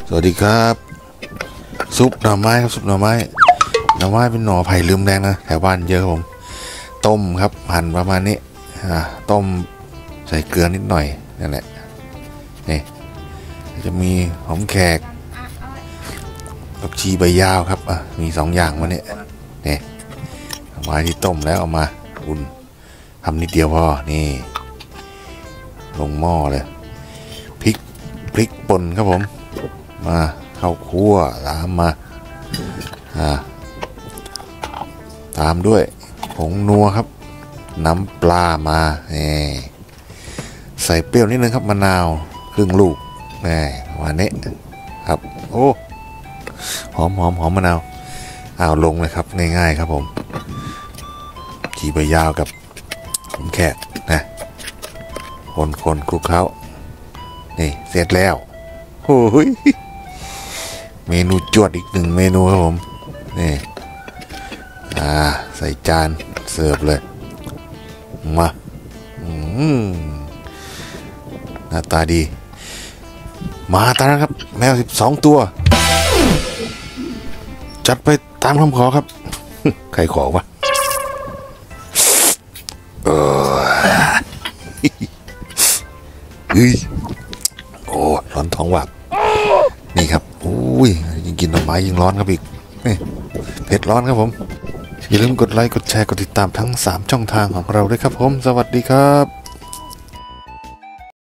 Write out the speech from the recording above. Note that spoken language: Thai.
สวัสดีครับซุปหน่อไม้ครับซุปหน่อไม้เป็นหน่อไผ่ลืมแดงนะแถวบ้านเยอะครับผมต้มครับหั่นประมาณนี้ต้มใส่เกลือนิดหน่อยนั่นแหละนี่จะมีหอมแขกผักชีใบยาวครับมี2อย่างมาเนี่ยนี่เอาไม้ที่ต้มแล้วเอามาอุ่นทำนิดเดียวพอนี่ลงหม้อเลยพริกป่นครับผมมาเข้าคั่วตามมาตามด้วยผงนัวครับน้ำปลามาใส่เปรี้ยวนิดนึงครับมะนาวครึ่งลูกวันนี้ครับโอ้หอมมะนาวลงเลยครับง่ายๆครับผมจีใบยาวกับผมแขกนะคนคลุกเคล้านี่เสร็จแล้วโอ้ยเมนูจวดอีก1เมนูครับผมนี่ใส่จานเสิร์ฟเลยมาหน้าตาดีมาตานะครับแมว12ตัวจัดไปตามคำขอครับใครขอวะโอ้ร้อนท้องว่ะนี่ครับอุ้ยยิ่งกินหน่อไม้ยิ่งร้อนครับอีกเผ็ดร้อนครับผมอย่าลืมกดไลค์กดแชร์กดติดตามทั้ง3ช่องทางของเราด้วยครับผมสวัสดีครับ